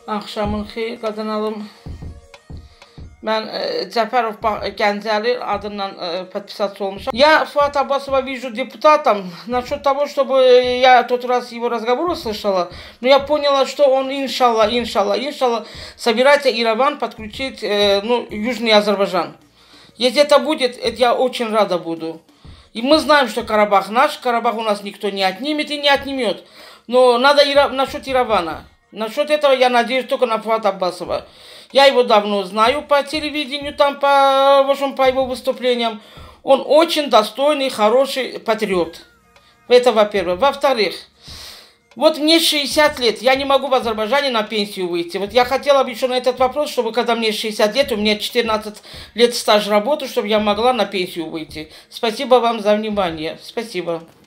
Axşamın xeyir qadınalım. Mən Cəfərov Gəncəli adından подписаться olmuşam. Я Фуата Аббасова вижу депутатом. Насчет того, чтобы я тот раз его разговор услышала, но я поняла, что он, иншаллах, собирается Ереван подключить Южный Азербайджан. Если это будет, я очень рада буду. И мы знаем, что Карабах наш, Карабах у нас никто не отнимет и не отнимет. Но надо насчет Еревана. Насчет этого я надеюсь только на Фуата Аббасова. Я его давно знаю по телевидению, там по его выступлениям. Он очень достойный, хороший патриот. Это во-первых. Во-вторых, вот мне 60 лет, я не могу в Азербайджане на пенсию выйти. Вот я хотела бы еще на этот вопрос, чтобы когда мне 60 лет, у меня 14 лет стаж работы, чтобы я могла на пенсию выйти. Спасибо вам за внимание. Спасибо.